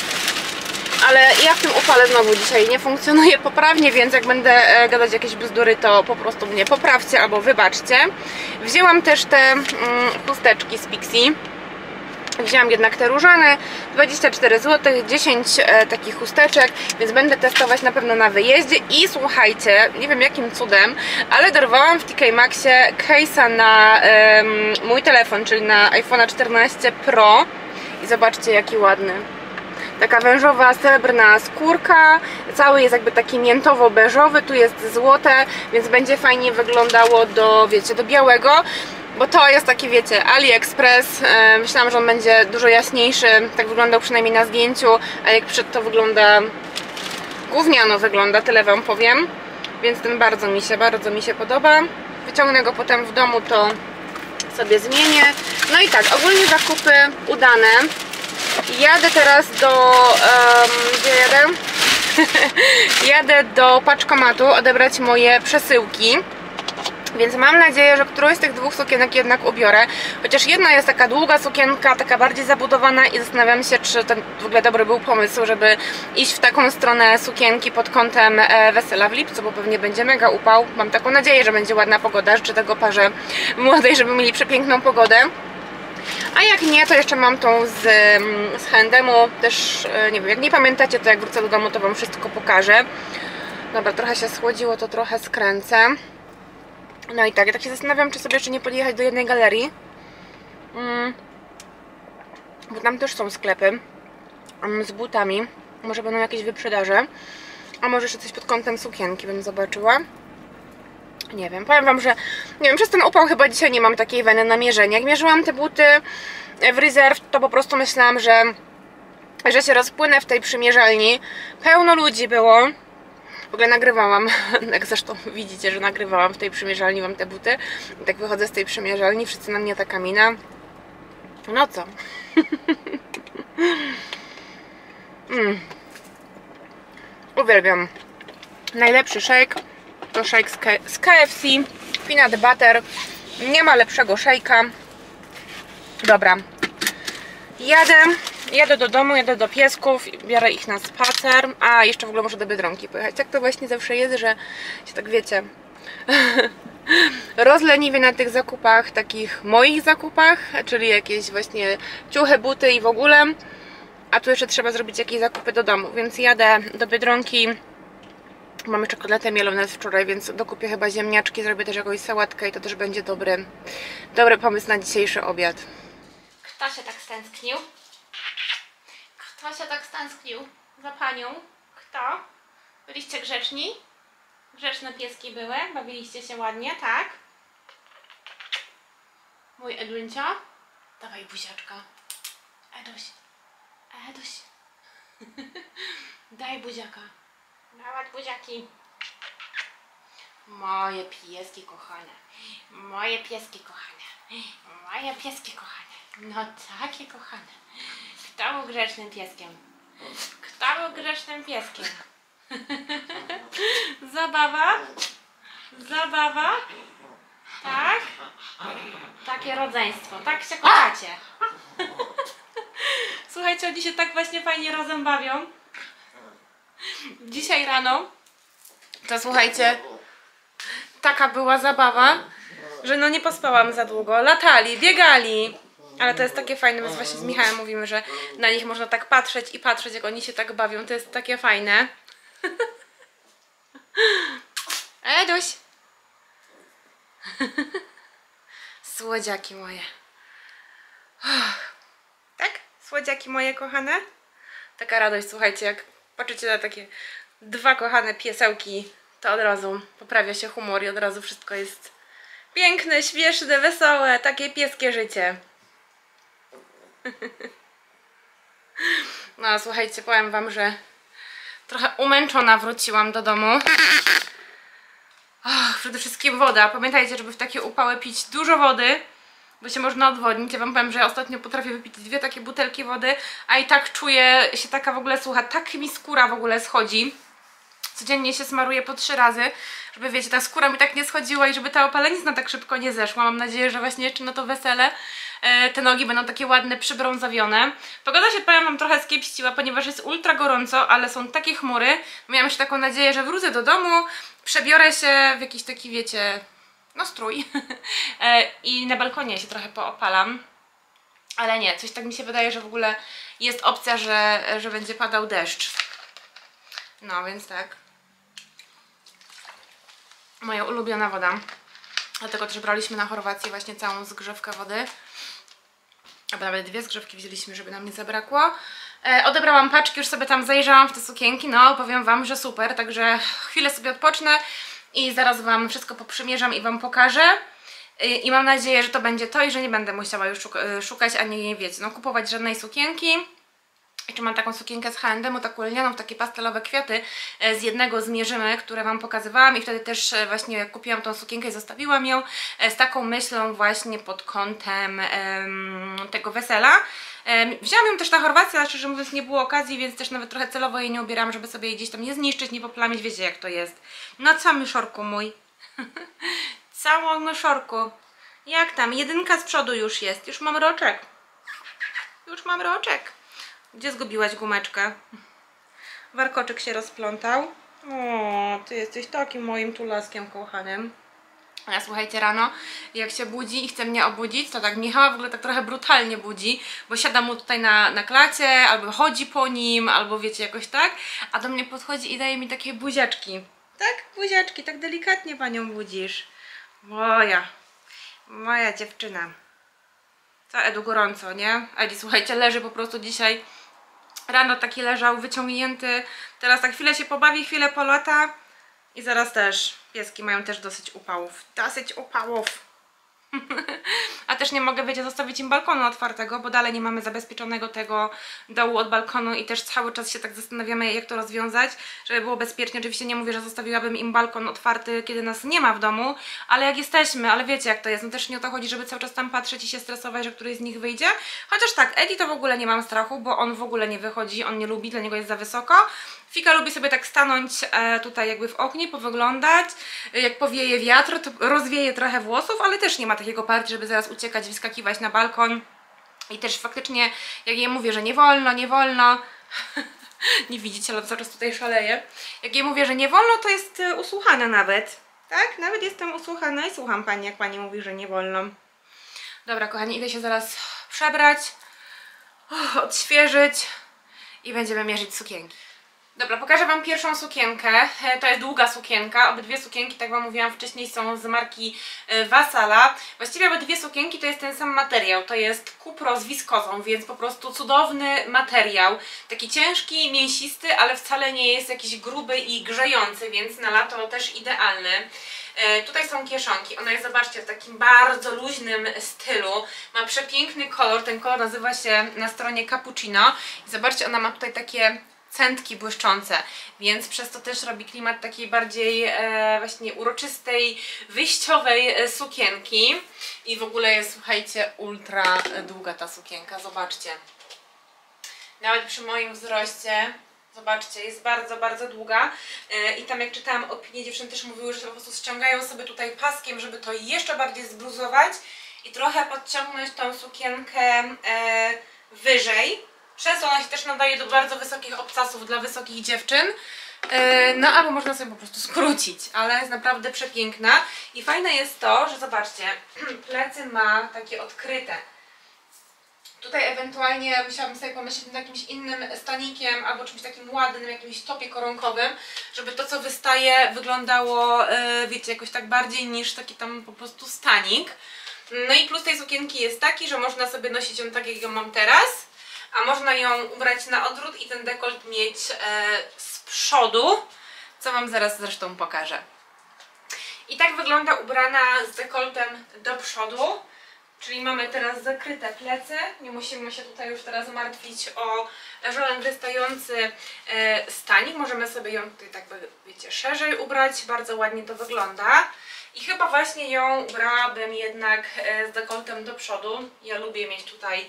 ale ja w tym upale znowu dzisiaj nie funkcjonuję poprawnie, więc jak będę gadać jakieś bzdury, to po prostu mnie poprawcie albo wybaczcie. Wzięłam też te chusteczki z Pixi. Wzięłam jednak te różane, 24 zł, 10 takich chusteczek, więc będę testować na pewno na wyjeździe. I słuchajcie, nie wiem jakim cudem, ale dorwałam w TK Maxie case'a na mój telefon, czyli na iPhone'a 14 Pro. I zobaczcie jaki ładny. Taka wężowa, srebrna skórka, cały jest jakby taki miętowo-beżowy, tu jest złote, więc będzie fajnie wyglądało do, wiecie, do białego. Bo to jest taki, wiecie, AliExpress. Myślałam, że on będzie dużo jaśniejszy. Tak wyglądał przynajmniej na zdjęciu. A jak przed to wygląda gówniano wygląda, tyle wam powiem. Więc ten bardzo mi się podoba. Wyciągnę go potem w domu, to sobie zmienię. No i tak, ogólnie zakupy udane. Jadę teraz do... gdzie jadę? Jadę do paczkomatu odebrać moje przesyłki. Więc mam nadzieję, że którąś z tych dwóch sukienek jednak ubiorę. Chociaż jedna jest taka długa sukienka, taka bardziej zabudowana i zastanawiam się, czy to w ogóle dobry był pomysł, żeby iść w taką stronę sukienki pod kątem wesela w lipcu, bo pewnie będzie mega upał. Mam taką nadzieję, że będzie ładna pogoda. Życzę tego parze młodej, żeby mieli przepiękną pogodę. A jak nie, to jeszcze mam tą z H&M-u. Też, nie wiem, jak nie pamiętacie, to jak wrócę do domu, to wam wszystko pokażę. Dobra, trochę się schłodziło, to trochę skręcę. No i tak, ja tak się zastanawiam, czy sobie jeszcze nie podjechać do jednej galerii, bo tam też są sklepy z butami. Może będą jakieś wyprzedaże, a może jeszcze coś pod kątem sukienki bym zobaczyła. Nie wiem, powiem wam, że nie wiem, przez ten upał chyba dzisiaj nie mam takiej weny na mierzenie. Jak mierzyłam te buty w Reserve, to po prostu myślałam, że się rozpłynę w tej przymierzalni. Pełno ludzi było. W ogóle nagrywałam, jak zresztą widzicie, że nagrywałam w tej przymierzalni, mam te buty. I tak wychodzę z tej przymierzalni, wszyscy na mnie taka mina. No co? Uwielbiam. Najlepszy shake to shake z KFC, peanut butter. Nie ma lepszego shake'a. Dobra. Jadę do domu, jadę do piesków, biorę ich na spacer. A, jeszcze w ogóle muszę do Biedronki pojechać. Tak to właśnie zawsze jest, że się tak, wiecie, rozleniwię na tych zakupach, takich moich zakupach, czyli jakieś właśnie ciuchy, buty i w ogóle. A tu jeszcze trzeba zrobić jakieś zakupy do domu, więc jadę do Biedronki Mamy czekolatę mielone z wczoraj, więc dokupię chyba ziemniaczki, zrobię też jakąś sałatkę i to też będzie dobry pomysł na dzisiejszy obiad. Kto się tak stęsknił? Kto się tak stęsknił za panią? Kto? Byliście grzeczni? Grzeczne pieski były? Bawiliście się ładnie, tak? Mój Edwincio? Dawaj buziaczka. Eduś. Eduś. Daj buziaka. Dawać buziaki. Moje pieski kochane. Moje pieski kochane. Moje pieski kochane. No takie kochane. Kto był grzecznym pieskiem? Kto był grzecznym pieskiem? Zabawa? Zabawa? Tak? Takie rodzeństwo. Tak się kochacie. Słuchajcie, oni się tak właśnie fajnie razem bawią. Dzisiaj rano to słuchajcie, taka była zabawa, że no nie pospałam za długo. Latali, biegali. Ale to jest takie fajne, więc właśnie z Michałem mówimy, że na nich można tak patrzeć i patrzeć, jak oni się tak bawią. To jest takie fajne. Eduś! Słodziaki moje. Tak? Słodziaki moje kochane? Taka radość, słuchajcie, jak patrzycie na takie dwa kochane piesełki, to od razu poprawia się humor i od razu wszystko jest piękne, śmieszne, wesołe, takie pieskie życie. No słuchajcie, powiem wam, że trochę umęczona wróciłam do domu. Przede wszystkim woda. Pamiętajcie, żeby w takie upały pić dużo wody, bo się można odwodnić. Ja wam powiem, że ja ostatnio potrafię wypić 2 takie butelki wody, a i tak czuję się taka w ogóle sucha, tak mi skóra w ogóle schodzi. Codziennie się smaruję po 3 razy, żeby wiecie, ta skóra mi tak nie schodziła i żeby ta opalenizna tak szybko nie zeszła. Mam nadzieję, że właśnie jeszcze na to wesele te nogi będą takie ładne, przybrązowione. Pogoda się, powiem wam, trochę skiepściła, ponieważ jest ultra gorąco, ale są takie chmury. Miałam jeszcze taką nadzieję, że wrócę do domu, przebiorę się w jakiś taki, wiecie, no strój i na balkonie się trochę poopalam. Ale nie, coś tak mi się wydaje, że w ogóle jest opcja, że będzie padał deszcz. No, więc tak. Moja ulubiona woda. Dlatego też braliśmy na Chorwacji właśnie całą zgrzewkę wody. Albo nawet 2 zgrzewki wzięliśmy, żeby nam nie zabrakło. Odebrałam paczki, już sobie tam zajrzałam w te sukienki. No, powiem wam, że super. Także chwilę sobie odpocznę i zaraz wam wszystko poprzymierzam i wam pokażę. I mam nadzieję, że to będzie to i że nie będę musiała już szukać ani, wiecie, no, kupować żadnej sukienki. Jeszcze mam taką sukienkę z H&M-u, taką lnianą, w takie pastelowe kwiaty z jednego z mierzymy, które wam pokazywałam i wtedy też właśnie jak kupiłam tą sukienkę i zostawiłam ją z taką myślą właśnie pod kątem tego wesela. Wzięłam ją też na Chorwację, ale szczerze mówiąc nie było okazji, więc też nawet trochę celowo jej nie ubieram, żeby sobie jej gdzieś tam nie zniszczyć, nie poplamić, wiecie jak to jest. No co myszorku mój? Całą myszorku. Jak tam? 1 z przodu już jest, już mam roczek. Już mam roczek. Gdzie zgubiłaś gumeczkę? Warkoczyk się rozplątał. O, ty jesteś takim moim tulaskiem kochanym. A ja słuchajcie, rano jak się budzi i chce mnie obudzić, to tak Michała w ogóle tak trochę brutalnie budzi, bo siada mu tutaj na klacie, albo chodzi po nim, albo wiecie, jakoś tak, a do mnie podchodzi i daje mi takie buziaczki. Tak, buziaczki, tak delikatnie panią budzisz. Moja dziewczyna. Co, Edu, gorąco, nie? Edi, słuchajcie, leży po prostu dzisiaj. Rano taki leżał, wyciągnięty. Teraz tak chwilę się pobawi, chwilę polata. I zaraz też. Pieski mają też dosyć upałów. Dosyć upałów. A też nie mogę, wiecie, zostawić im balkonu otwartego, bo dalej nie mamy zabezpieczonego tego dołu od balkonu i też cały czas się tak zastanawiamy, jak to rozwiązać, żeby było bezpiecznie. Oczywiście nie mówię, że zostawiłabym im balkon otwarty, kiedy nas nie ma w domu, ale jak jesteśmy, ale wiecie jak to jest, no też nie o to chodzi, żeby cały czas tam patrzeć i się stresować, że któryś z nich wyjdzie. Chociaż tak, Edi to w ogóle nie mam strachu, bo on w ogóle nie wychodzi, on nie lubi, dla niego jest za wysoko. Fika lubi sobie tak stanąć tutaj jakby w oknie, powyglądać. Jak powieje wiatr, to rozwieje trochę włosów, ale też nie ma takiego partii, żeby zaraz uciekać, wyskakiwać na balkon. I też faktycznie, jak jej mówię, że nie wolno, nie wolno, nie widzicie, ale cały czas tutaj szaleje. Jak jej mówię, że nie wolno, to jest usłuchana nawet. Tak? Nawet jestem usłuchana i słucham pani, jak pani mówi, że nie wolno. Dobra, kochani, idę się zaraz przebrać, odświeżyć i będziemy mierzyć sukienki. Dobra, pokażę Wam pierwszą sukienkę. To jest długa sukienka. Obydwie sukienki, tak Wam mówiłam wcześniej, są z marki Vassala. Właściwie obydwie sukienki to jest ten sam materiał. To jest kupro z wiskozą, więc po prostu cudowny materiał. Taki ciężki, mięsisty, ale wcale nie jest jakiś gruby i grzejący, więc na lato też idealny. Tutaj są kieszonki. Ona jest, zobaczcie, w takim bardzo luźnym stylu. Ma przepiękny kolor. Ten kolor nazywa się na stronie Cappuccino. I zobaczcie, ona ma tutaj takie centki błyszczące, więc przez to też robi klimat takiej bardziej właśnie uroczystej, wyjściowej sukienki. I w ogóle jest, słuchajcie, ultra długa ta sukienka, zobaczcie. Nawet przy moim wzroście, zobaczcie, jest bardzo, bardzo długa. I tam jak czytałam opinie, dziewczyny też mówiły, że po prostu ściągają sobie tutaj paskiem, żeby to jeszcze bardziej zbluzować i trochę podciągnąć tą sukienkę wyżej. Często ona się też nadaje do bardzo wysokich obcasów dla wysokich dziewczyn. No albo można sobie po prostu skrócić, ale jest naprawdę przepiękna. I fajne jest to, że zobaczcie, plecy ma takie odkryte. Tutaj ewentualnie musiałabym sobie pomyśleć nad jakimś innym stanikiem albo czymś takim ładnym, jakimś topie koronkowym, żeby to, co wystaje, wyglądało, wiecie, jakoś tak bardziej niż taki tam po prostu stanik. No i plus tej sukienki jest taki, że można sobie nosić ją tak, jak ją mam teraz, a można ją ubrać na odwrót i ten dekolt mieć z przodu, co Wam zaraz zresztą pokażę. I tak wygląda ubrana z dekoltem do przodu, czyli mamy teraz zakryte plecy, nie musimy się tutaj już teraz martwić o żaden wystający stanik, możemy sobie ją tutaj tak, wiecie, szerzej ubrać, bardzo ładnie to wygląda. I chyba właśnie ją ubrałabym jednak z dekoltem do przodu, ja lubię mieć tutaj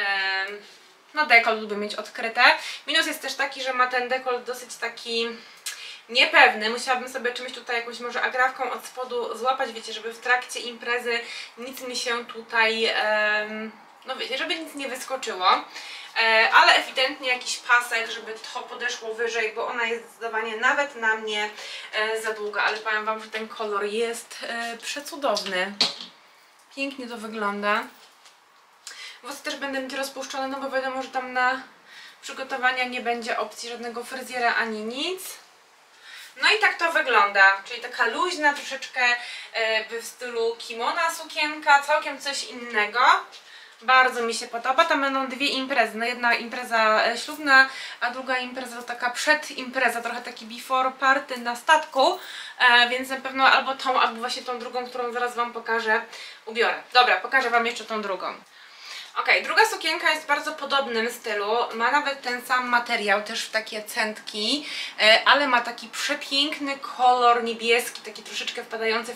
no dekolt lubię mieć odkryte. Minus jest też taki, że ma ten dekolt dosyć taki niepewny. Musiałabym sobie czymś tutaj, jakąś może agrafką od spodu złapać, wiecie, żeby w trakcie imprezy nic mi się tutaj, no wiecie, żeby nic nie wyskoczyło. Ale ewidentnie jakiś pasek, żeby to podeszło wyżej, bo ona jest zdecydowanie nawet na mnie za długa. Ale powiem Wam, że ten kolor jest przecudowny. Pięknie to wygląda. Włosy też będę mieć rozpuszczone, no bo wiadomo, że tam na przygotowania nie będzie opcji żadnego fryzjera ani nic. No i tak to wygląda, czyli taka luźna, troszeczkę w stylu kimona sukienka, całkiem coś innego. Bardzo mi się podoba. Tam będą dwie imprezy. No jedna impreza ślubna, a druga impreza to taka przedimpreza, trochę taki before party na statku, więc na pewno albo tą, albo właśnie tą drugą, którą zaraz Wam pokażę, ubiorę. Dobra, pokażę Wam jeszcze tą drugą. Ok, druga sukienka jest w bardzo podobnym stylu, ma nawet ten sam materiał, też w takie centki, ale ma taki przepiękny kolor niebieski, taki troszeczkę wpadający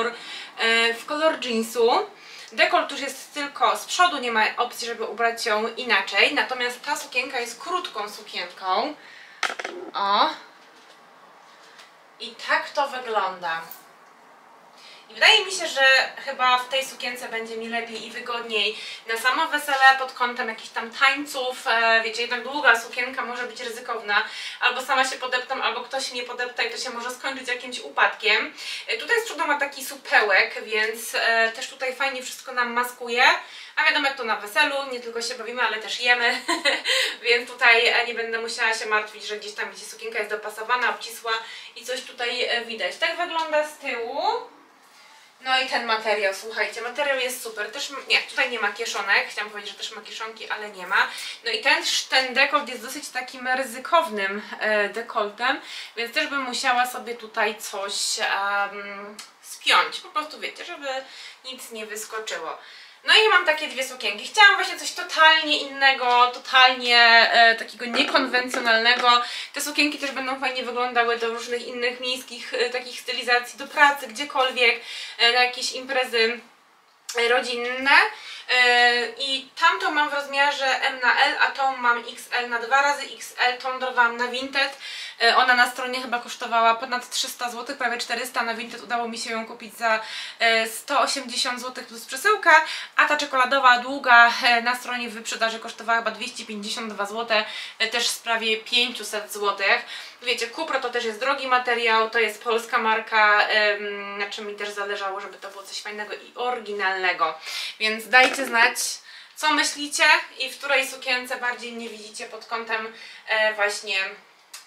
w kolor jeansu. Dekolt już jest tylko z przodu, nie ma opcji, żeby ubrać ją inaczej, natomiast ta sukienka jest krótką sukienką. O! I tak to wygląda. I wydaje mi się, że chyba w tej sukience będzie mi lepiej i wygodniej na samo wesele pod kątem jakichś tam tańców. Wiecie, jednak długa sukienka może być ryzykowna. Albo sama się podeptam, albo ktoś mnie podepta i to się może skończyć jakimś upadkiem. Tutaj z przodu ma taki supełek, więc też tutaj fajnie wszystko nam maskuje. A wiadomo, jak to na weselu, nie tylko się bawimy, ale też jemy, więc tutaj nie będę musiała się martwić, że gdzieś tam sukienka jest dopasowana, obcisła i coś tutaj widać. Tak wygląda z tyłu. No i ten materiał, słuchajcie, materiał jest super. Też, nie, tutaj nie ma kieszonek, chciałam powiedzieć, że też ma kieszonki, ale nie ma. No i ten dekolt jest dosyć takim ryzykownym dekoltem, więc też bym musiała sobie tutaj coś spiąć. Po prostu wiecie, żeby nic nie wyskoczyło. No i mam takie dwie sukienki. Chciałam właśnie coś totalnie innego, totalnie takiego niekonwencjonalnego. Te sukienki też będą fajnie wyglądały do różnych innych miejskich takich stylizacji, do pracy, gdziekolwiek, na jakieś imprezy rodzinne. I tamtą mam w rozmiarze M na L, a tą mam XL na 2xL, tą dorwałam na Vinted. Ona na stronie chyba kosztowała ponad 300 zł, prawie 400, na Vinted udało mi się ją kupić za 180 zł plus przesyłka, a ta czekoladowa długa na stronie w wyprzedaży kosztowała chyba 252 zł, też z prawie 500 zł. Wiecie, kupro to też jest drogi materiał, to jest polska marka, na czym mi też zależało, żeby to było coś fajnego i oryginalnego. Więc dajcie znać, co myślicie i w której sukience bardziej mnie widzicie pod kątem właśnie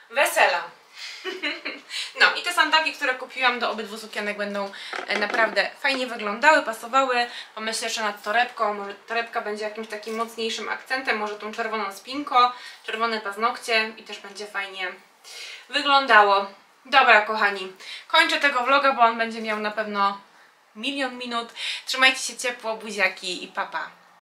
wesela. No i te sandałki, które kupiłam do obydwu sukienek, będą naprawdę fajnie wyglądały, pasowały. Pomyślę jeszcze nad torebką, może torebka będzie jakimś takim mocniejszym akcentem, może tą czerwoną spinko, czerwone paznokcie i też będzie fajnie wyglądało. Dobra kochani, kończę tego vloga, bo on będzie miał na pewno 1 000 000 minut. Trzymajcie się ciepło, buziaki i pa pa.